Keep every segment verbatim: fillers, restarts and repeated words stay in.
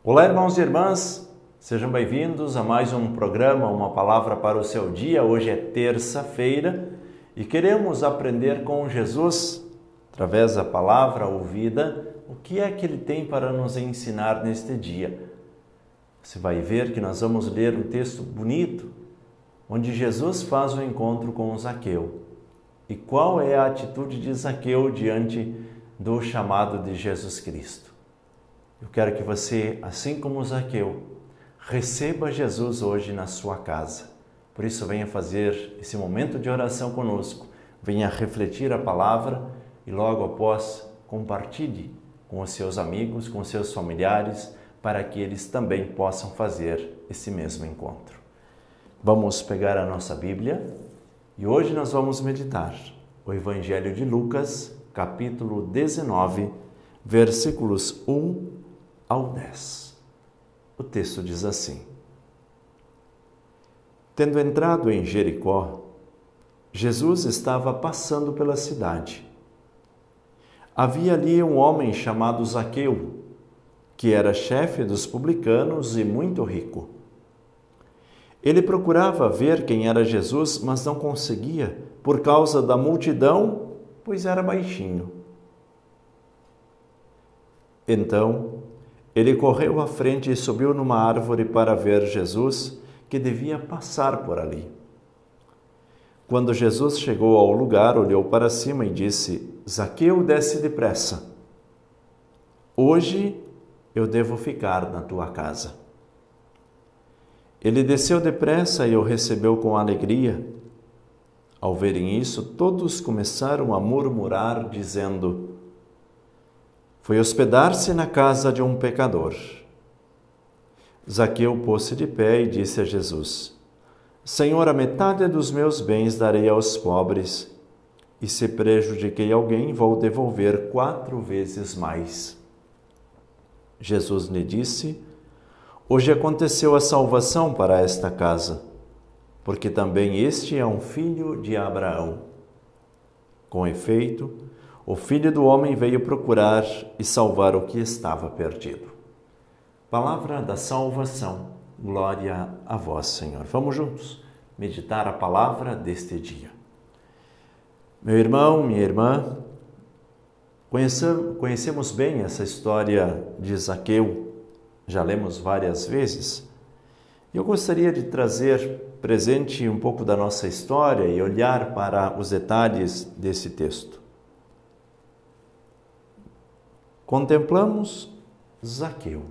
Olá, irmãos e irmãs, sejam bem-vindos a mais um programa, uma palavra para o seu dia. Hoje é terça-feira e queremos aprender com Jesus, através da palavra ouvida, o que é que Ele tem para nos ensinar neste dia. Você vai ver que nós vamos ler um texto bonito, onde Jesus faz o encontro com Zaqueu. E qual é a atitude de Zaqueu diante do chamado de Jesus Cristo? Eu quero que você, assim como Zaqueu, receba Jesus hoje na sua casa. Por isso, venha fazer esse momento de oração conosco, venha refletir a palavra e logo após compartilhe com os seus amigos, com os seus familiares, para que eles também possam fazer esse mesmo encontro. Vamos pegar a nossa Bíblia e hoje nós vamos meditar o Evangelho de Lucas, capítulo dezenove, versículos um ao dez. O texto diz assim: Tendo entrado em Jericó, Jesus estava passando pela cidade. Havia ali um homem chamado Zaqueu, que era chefe dos publicanos e muito rico. Ele procurava ver quem era Jesus, mas não conseguia, por causa da multidão, pois era baixinho. Então, ele correu à frente e subiu numa árvore para ver Jesus, que devia passar por ali. Quando Jesus chegou ao lugar, olhou para cima e disse: Zaqueu, desce depressa. Hoje eu devo ficar na tua casa. Ele desceu depressa e o recebeu com alegria. Ao verem isso, todos começaram a murmurar, dizendo: Foi hospedar-se na casa de um pecador. Zaqueu pôs-se de pé e disse a Jesus: Senhor, a metade dos meus bens darei aos pobres, e se prejudiquei alguém, vou devolver quatro vezes mais. Jesus lhe disse: Hoje aconteceu a salvação para esta casa, porque também este é um filho de Abraão. Com efeito, o Filho do Homem veio procurar e salvar o que estava perdido. Palavra da salvação. Glória a vós, Senhor. Vamos juntos meditar a palavra deste dia. Meu irmão, minha irmã, conhecemos bem essa história de Zaqueu, já lemos várias vezes. Eu gostaria de trazer presente um pouco da nossa história e olhar para os detalhes desse texto. Contemplamos Zaqueu.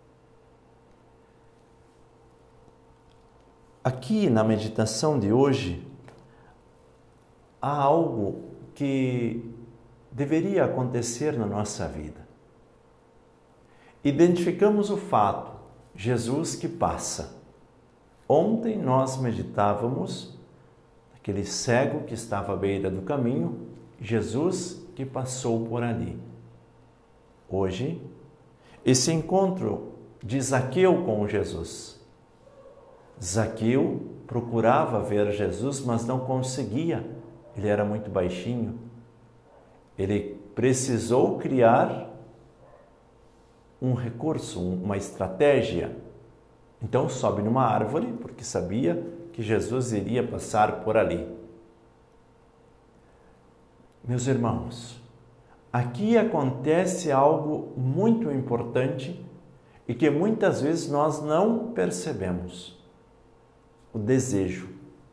Aqui na meditação de hoje, há algo que deveria acontecer na nossa vida. Identificamos o fato, Jesus que passa. Ontem nós meditávamos aquele cego que estava à beira do caminho, Jesus que passou por ali. Hoje, esse encontro de Zaqueu com Jesus. Zaqueu procurava ver Jesus, mas não conseguia. Ele era muito baixinho. Ele precisou criar um recurso, uma estratégia. Então sobe numa árvore, porque sabia que Jesus iria passar por ali. Meus irmãos, aqui acontece algo muito importante e que muitas vezes nós não percebemos. O desejo.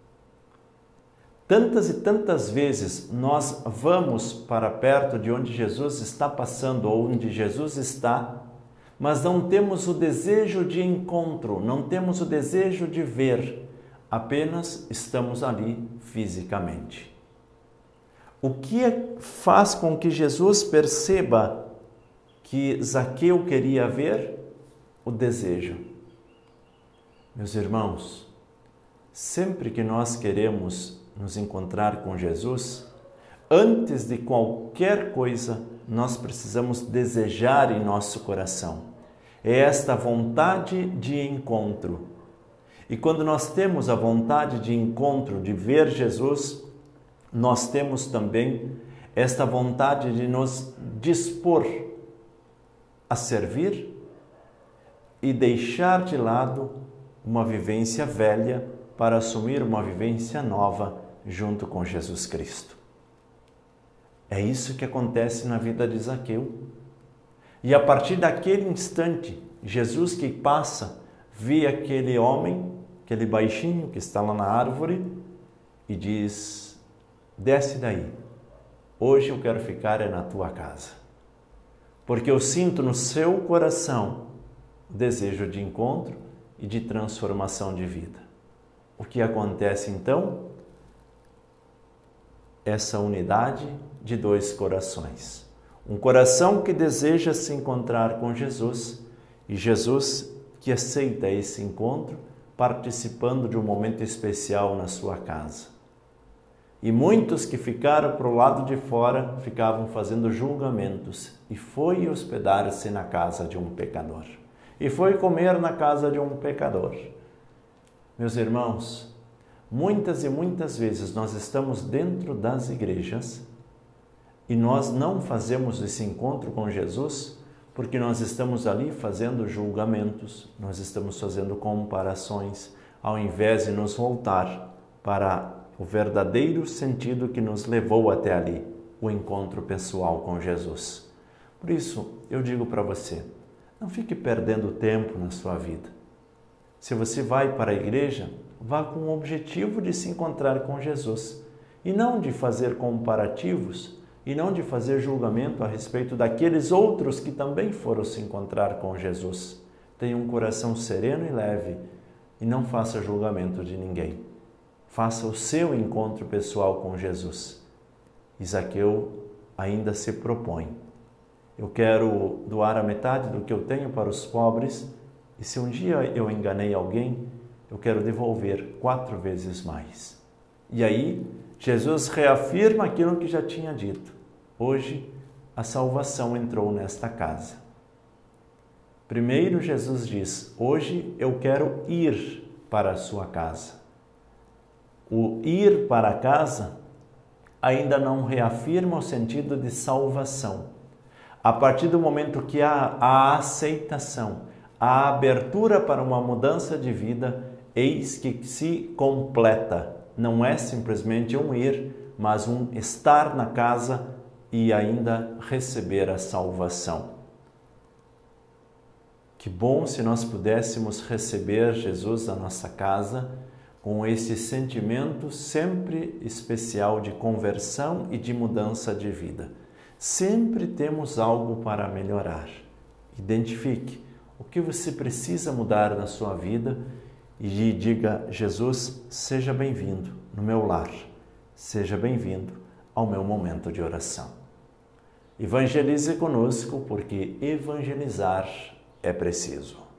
Tantas e tantas vezes nós vamos para perto de onde Jesus está passando ou onde Jesus está, mas não temos o desejo de encontro, não temos o desejo de ver, apenas estamos ali fisicamente. O que faz com que Jesus perceba que Zaqueu queria ver? O desejo. Meus irmãos, sempre que nós queremos nos encontrar com Jesus, antes de qualquer coisa, nós precisamos desejar em nosso coração. É esta vontade de encontro. E quando nós temos a vontade de encontro, de ver Jesus, nós temos também esta vontade de nos dispor a servir e deixar de lado uma vivência velha para assumir uma vivência nova junto com Jesus Cristo. É isso que acontece na vida de Zaqueu. E a partir daquele instante, Jesus que passa, vê aquele homem, aquele baixinho que está lá na árvore e diz: desce daí, hoje eu quero ficar é na tua casa, porque eu sinto no seu coração o desejo de encontro e de transformação de vida. O que acontece então? Essa unidade de dois corações. Um coração que deseja se encontrar com Jesus e Jesus que aceita esse encontro participando de um momento especial na sua casa. E muitos que ficaram para o lado de fora ficavam fazendo julgamentos e foi hospedar-se na casa de um pecador. E foi comer na casa de um pecador. Meus irmãos, muitas e muitas vezes nós estamos dentro das igrejas e nós não fazemos esse encontro com Jesus porque nós estamos ali fazendo julgamentos, nós estamos fazendo comparações, ao invés de nos voltar para o verdadeiro sentido que nos levou até ali, o encontro pessoal com Jesus. Por isso, eu digo para você, não fique perdendo tempo na sua vida. Se você vai para a igreja, vá com o objetivo de se encontrar com Jesus e não de fazer comparativos e não de fazer julgamento a respeito daqueles outros que também foram se encontrar com Jesus. Tenha um coração sereno e leve e não faça julgamento de ninguém. Faça o seu encontro pessoal com Jesus. Zaqueu ainda se propõe: eu quero doar a metade do que eu tenho para os pobres e se um dia eu enganei alguém, eu quero devolver quatro vezes mais. E aí, Jesus reafirma aquilo que já tinha dito. Hoje, a salvação entrou nesta casa. Primeiro, Jesus diz: hoje eu quero ir para a sua casa. O ir para a casa ainda não reafirma o sentido de salvação. A partir do momento que há a aceitação, a abertura para uma mudança de vida, eis que se completa. Não é simplesmente um ir, mas um estar na casa e ainda receber a salvação. Que bom se nós pudéssemos receber Jesus na nossa casa com esse sentimento sempre especial de conversão e de mudança de vida. Sempre temos algo para melhorar. Identifique o que você precisa mudar na sua vida e diga: Jesus, seja bem-vindo no meu lar, seja bem-vindo ao meu momento de oração. Evangelize conosco, porque evangelizar é preciso.